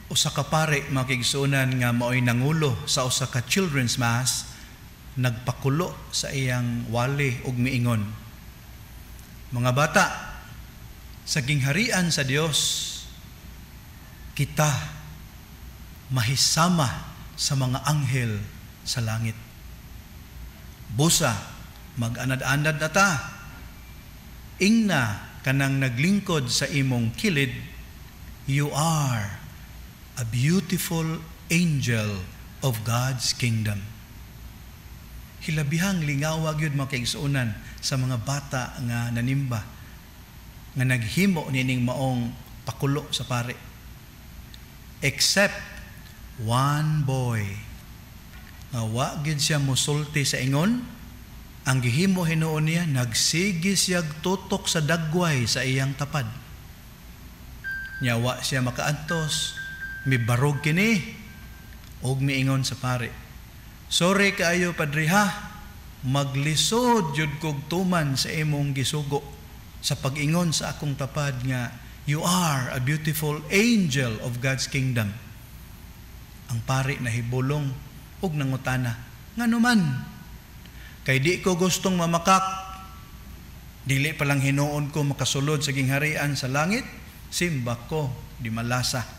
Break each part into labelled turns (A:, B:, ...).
A: usa ka pare makigsunan nga maoy nangulo sa usa ka children's mass, nagpakulo sa iyang wali ug miingon, mga bata, sa gingharian sa Dios kita mahisama sa mga anghel sa langit. Busa mag-anad-anad na ta, ingna kanang naglingkod sa imong kilid, you are a beautiful angel of God's kingdom. Hilabihang lingawag yun makaigsuunan sa mga bata nga nanimba, nga naghimo nining maong pakulo sa pare. Except one boy, nga wa gid siya musulti sa ingon, ang gihimo hinuon niya, nagsigi siyag tutok sa dagway sa iyang tapad. Nyawa siya makaantos, mibarog kini, og miingon sa pare, sorry kaayo padri ha, maglisod jud kog tuman sa imong gisugo sa pag-ingon sa akong tapad nga, you are a beautiful angel of God's kingdom. Ang pare nahibulong ug nangutana, nganuman? Kay di ko gustong mamakak, dili pa lang hinuon ko makasulod sa gingharian sa langit, simba ko di malasa.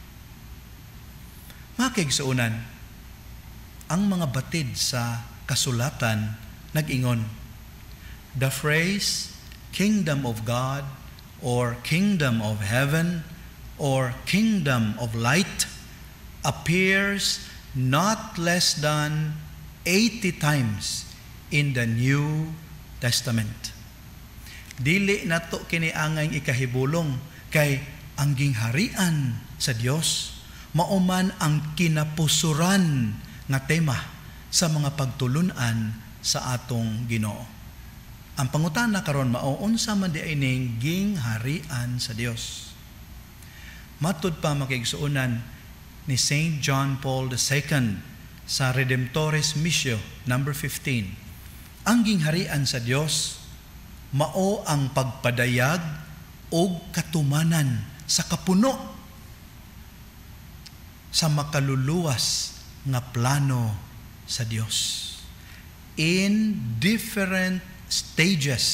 A: Makigsuunan, ang mga batid sa kasulatan nag-ingon, the phrase kingdom of God or kingdom of heaven or kingdom of light appears not less than 80 times in the New Testament. Dili nato kini angay ikahibulong kay ang gingharian sa Dios mauman ang kinapusuran nga tema sa mga pagtulunan sa atong Ginoo. Ang pangutana karon mao unsa man di ining gingharian sa Dios. Matud pa makigsuunan ni Saint John Paul II sa Redemptoris Missio number 15. Ang gingharian sa Dios mao ang pagpadayag o katumanan sa kapuno sa makaluluwas nga plano sa Dios in different stages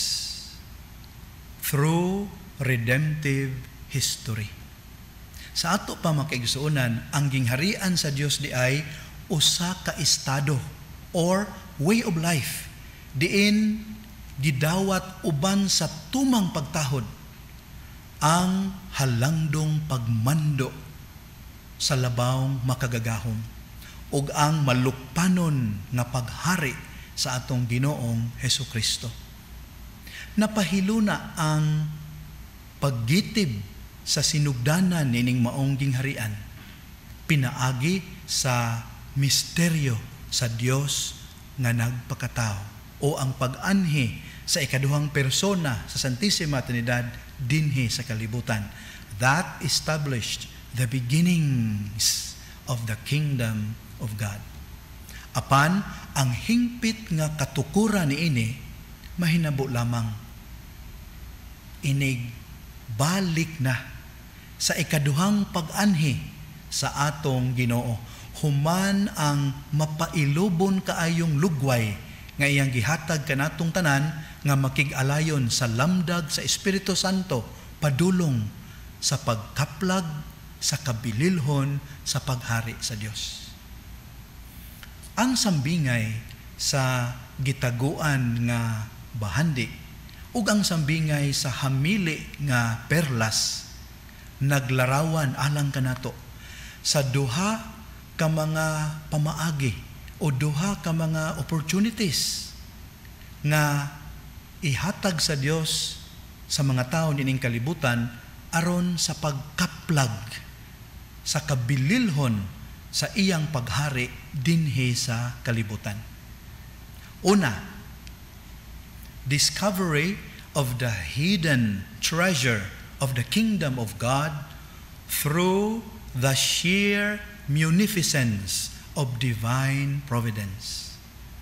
A: through redemptive history. Sa ato pa makaigsuunan, ang gingharian sa Dios di ay usa ka estado or way of life diin gidawat uban sa tumang pagtahod ang halangdong pagmando sa labawng makagagahom ug ang malukpanon nga paghari sa atong Ginoong Hesukristo. Napahiluna ang paggitib sa sinugdanan nining maong gingharian, pinaagi sa misteryo sa Dios nga nagpakatao o ang pag-anhi sa ikaduhang persona sa Santissima Trinidad dinhi sa kalibutan. That established the beginnings of the kingdom of God. Apan ang hingpit nga katukuran niini mahinabo lamang inig balik na sa ikaduhang pag-anhi sa atong Ginoo, human ang mapailubon kaayong lugway nga iyang gihatag kanatong tanan nga makig-alayon sa lamdag sa Espiritu Santo padulong sa pagkaplag sa kabililhon sa paghari sa Dios. Ang sambingay sa gitaguan nga bahandi ug ang sambingay sa homily nga perlas naglarawan alang kanato sa duha ka mga pamaagi o duha ka mga opportunities nga ihatag sa Dios sa mga tao nining kalibutan aron sa pagkaplag sa kabililhon sa iyang paghari dinhi sa kalibutan. Una, discovery of the hidden treasure of the kingdom of God through the sheer munificence of divine providence.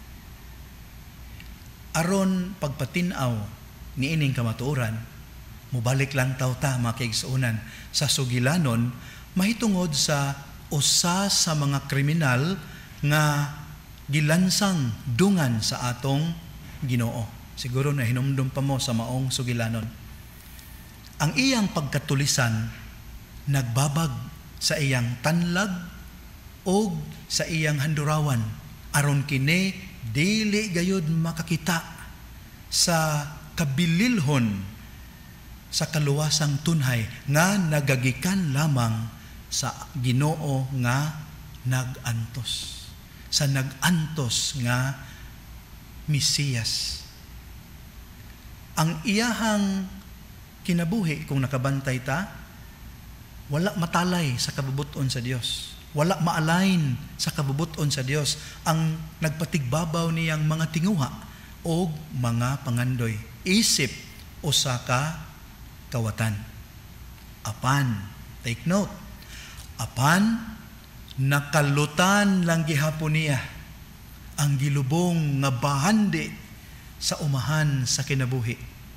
A: Aron pagpatinaw niining kamatuoran, mubalik lang taw ta makigsuunan sa sugilanon mahitungod sa usa sa mga kriminal nga gilansang dungan sa atong Ginoo. Siguro na hinumdum pa mo sa maong sugilanon. Ang iyang pagkatulisan nagbabag sa iyang tanlag o sa iyang handurawan aron kini dili gayud makakita sa kabililhon sa kaluwasang tunhay nga nagagikan lamang sa Ginoo nga nagantos, sa nagantos nga Mesiyas. Ang iyahang kinabuhi kung nakabantay ta, wala matalay sa kabubuton sa Dios. Wala ma-align sa kabubuton sa Dios ang nagpatigbabaw niyang mga tinguha o mga pangandoy. Isip o saka kawatan. Apan, take note, apan nakalutan lang gihapon niya ang gilubong nga bahandi sa umahan sa kinabuhi.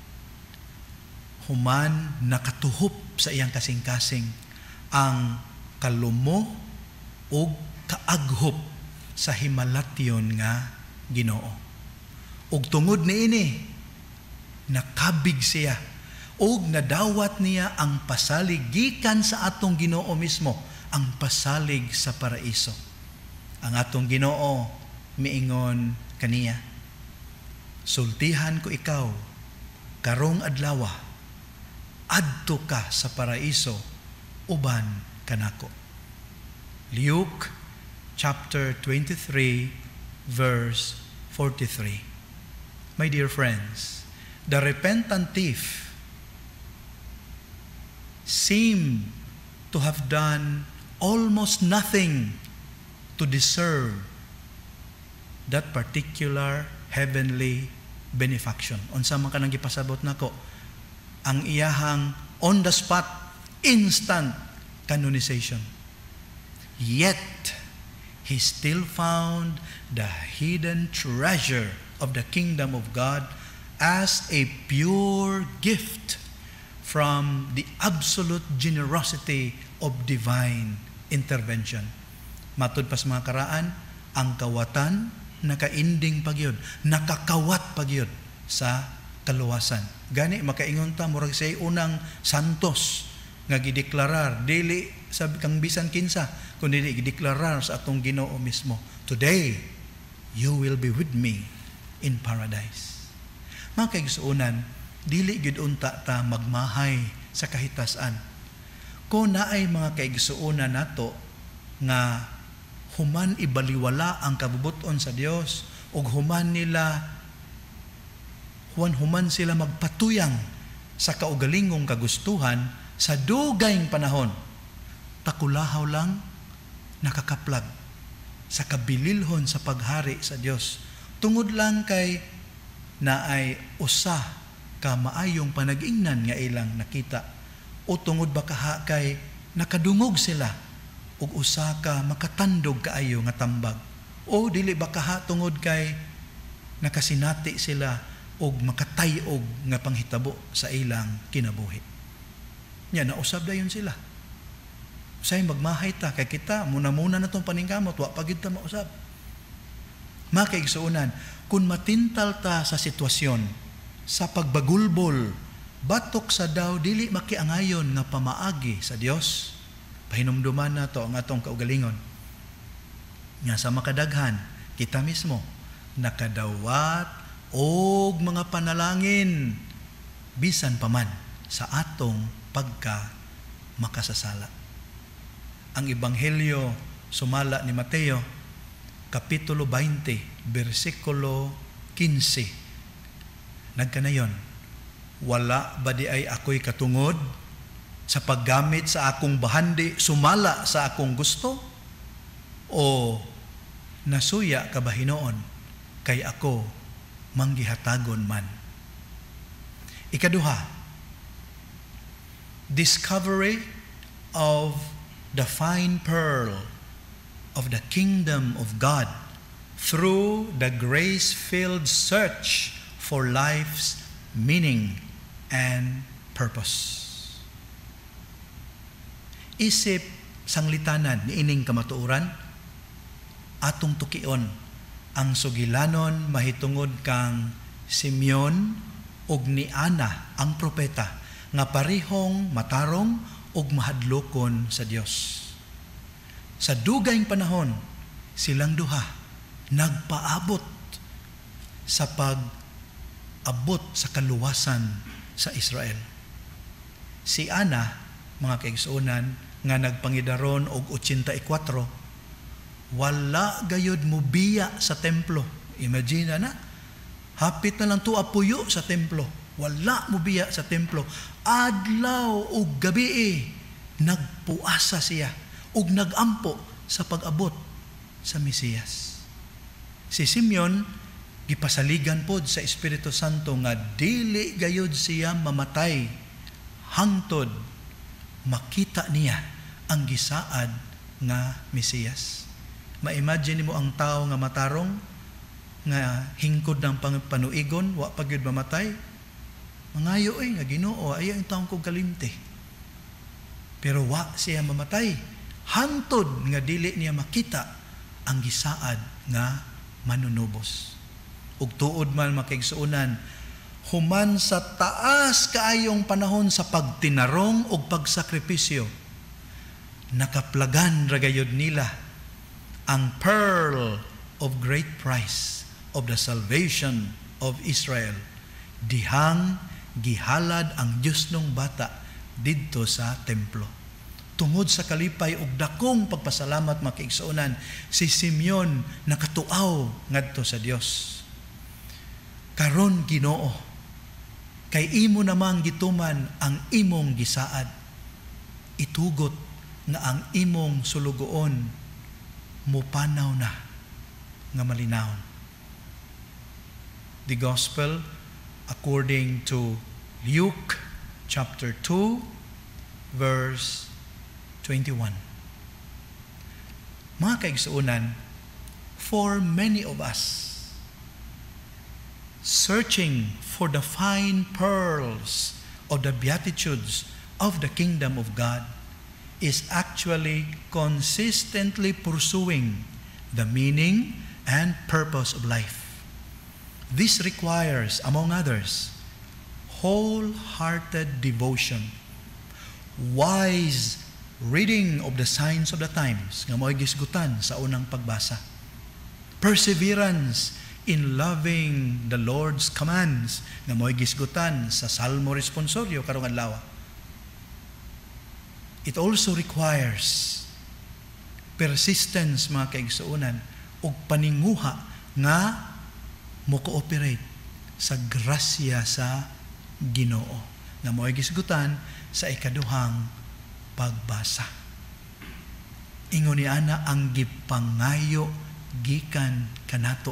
A: Human nakatuhop sa iyang kasing-kasing ang kalumo o kaaghop sa himalatyon nga Ginoo. Ug tungod niini nakabig siya ug nadawat niya ang pasalig gikan sa atong Ginoo mismo, ang pasalig sa paraiso. Ang atong Ginoo miingon kaniya, sultihan ko ikaw karong adlaw, adto ka sa paraiso uban kanako. Luke chapter 23 verse 43. My dear friends, the repentant thief seemed to have done almost nothing to deserve that particular heavenly benefaction. Unsa man kanang gipasabot nako, ang iyahang on the spot, instant canonization. Yet, he still found the hidden treasure of the kingdom of God as a pure gift from the absolute generosity of divine intervention. Matud pas mga karaan, ang kawatan nakainding pagyod, nakakawat pagyod sa kaluwasan. Gani makaingon ta murag say unang santos nga gideklarar dili sa kang bisan kinsa kundi gideklarar sa atong Ginoo mismo. Today you will be with me in paradise. Mga kaigsuonan, dili gyud unta ta magmahay sa kahitasan. Kung naay mga kaigsuonan nato nga human ibaliwala ang kabubuton sa Dios ug human sila magpatuyang sa kaugalingong kagustuhan sa dugayng panahon, takulahaw lang nakakaplag sa kabililhon sa paghari sa Dios tungod lang kay naay usa ka maayong panag-ingnan nga ilang nakita o tungod ba kaha kay nakadungog sila ug usa ka makatandog kaayo nga tambag o dili ba kaha tungod kay nakasinati sila ug makatayog nga panghitabo sa ilang kinabuhi. Nya nausab dayon sila. Usay magmahay ta kay kita muna na tong paningkamot wa pagid ta mausab. Makaigsuonan, kung matintal ta sa sitwasyon sa pagbagulbol batok sa daw dili makiangayon nga pamaagi sa Dios, pahinumduman na to ang atong kaugalingon. Nga sa makadaghan, kita mismo nakadawat og mga panalangin bisan paman sa atong pagka makasasala. Ang Ebanghelyo sumala ni Mateo kapitulo 20 bersikulo 15 nagkanayon, wala ba di ay ako'y katungod sa paggamit sa akong bahandi sumala sa akong gusto o nasuya ka ba hinoon kay ako manggihatagon man. Ikaduha, discovery of the fine pearl of the kingdom of God through the grace-filled search for life's meaning and purpose. Isip sanglitanan ni ining kamatuoran atong tukion ang sugilanon mahitungod kang Simeon ug ni Ana ang propeta nga parihong matarong ug mahadlokon sa Dios. Sa dugayng panahon silang duha nagpaabot sa pag-abot sa kaluwasan sa Israel. Si Ana, mga kaigsuonan, nga nagpangidaron og 84, wala gayud mubiya sa templo. Imagine na, hapit na lang tuapuyo sa templo. Wala mubiya sa templo. Adlaw ug gabi nagpuasa siya ug nagampo sa pag-abot sa Mesiyas. Si Simeon gipasaligan pod sa Espiritu Santo nga dili gayud siya mamatay hangtod makita niya ang gisaad nga Mesiyas. Ma-imagine mo ang tao nga matarong nga hingkod ng panuigon wa pa gyud mamatay. Mangayo nga Ginoo ay ang taong kog kalimti. Pero wa siya mamatay hangtod nga dili niya makita ang gisaad nga manunubos. Ug tuod man makigsuonan, human sa taas kaayong panahon sa pagtinarong ug pagsakripisyo, nakaplagan ra gayud nila ang pearl of great price of the salvation of Israel. Dihang gihalad ang Diyos nung bata didto sa templo. Tungod sa kalipay ug dakong pagpasalamat makiigsuonan, si Simeon nakatuaw ngadto sa Dios. Karon Ginoo, kay imo namang gituman ang imong gisaad. Itugot nga ang imong sulugoon mupanaw na nga malinaw. The Gospel according to Luke chapter 2 verse 21. Mga kaigsuonan, for many of us, searching for the fine pearls of the beatitudes of the kingdom of God is actually consistently pursuing the meaning and purpose of life. This requires, among others, wholehearted devotion, wise reading of the signs of the times, nga mo'y gisgutan sa unang pagbasa, perseverance in loving the Lord's commands, nga mo'y gisgutan sa Salmo Responsorio karong adlaw. It also requires persistence, mga kaigsuonan, ug paninguha nga mo-cooperate sa grasya sa Ginoo, nga mo'y gisgutan sa ikaduhang pagbasa. Ingon ni ana ang gipangayo gikan kanato.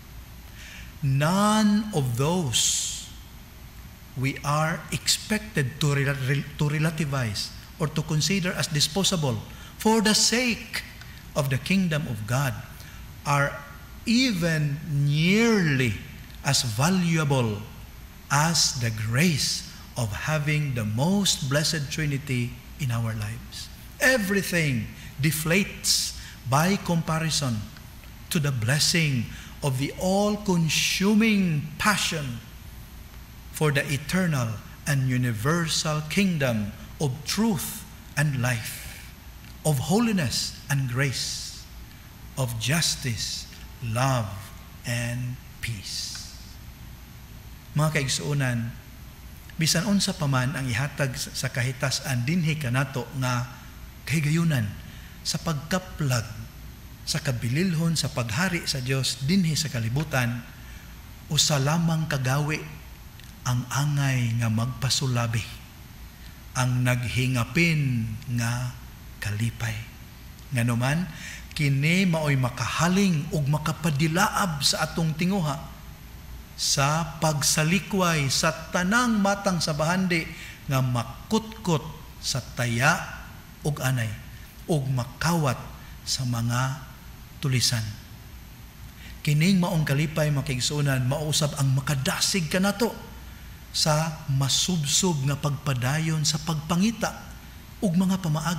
A: None of those we are expected to relativize or to consider as disposable for the sake of the kingdom of God are even nearly as valuable as the grace of having the most blessed Trinity in our lives. Everything deflates by comparison to the blessing of the all-consuming passion for the eternal and universal kingdom of truth and life, of holiness and grace, of justice, love, and peace. Mga kaigsuonan, bisan unsa pa man ang ihatag sa kahitasan dinhi kanato nga kahigayunan sa pagkaplag sa kabililhon sa paghari sa Dios dinhi sa kalibutan, usa lamang kagawi ang angay nga magpasulabi, ang naghingapin nga kalipay. Nganuman kini maoy makahaling ug makapadilaab sa atong tinguha sa pagsalikway sa tanang matang sa bahandi nga makutkot sa taya ug anay ug makawat sa mga tulisan. Kining maong kalipay makiigsuonan mausab ang makadasig kanato sa masubsob nga pagpadayon sa pagpangita ug mga pamaagi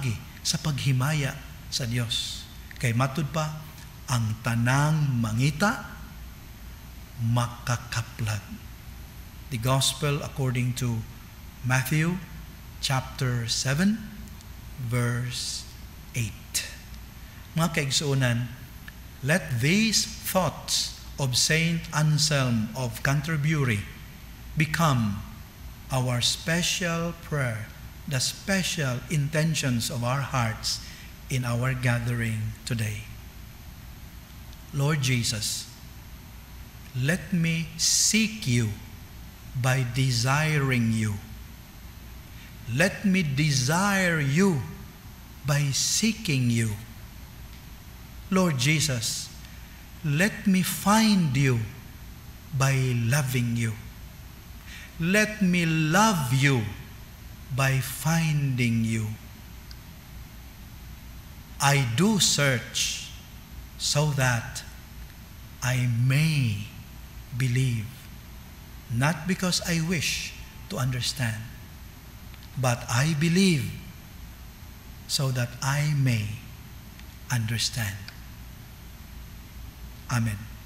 A: sa paghimaya sa Dios. Kay matud pa, ang tanang mangita makakaplag. The Gospel according to Matthew chapter 7 verse 8. Mga kaigsuonan, let these thoughts of Saint Anselm of Canterbury become our special prayer, the special intentions of our hearts in our gathering today. Lord Jesus, let me seek you by desiring you. Let me desire you by seeking you. Lord Jesus, let me find you by loving you. Let me love you by finding you. I do search so that I may believe, not because I wish to understand, but I believe so that I may understand. Amen.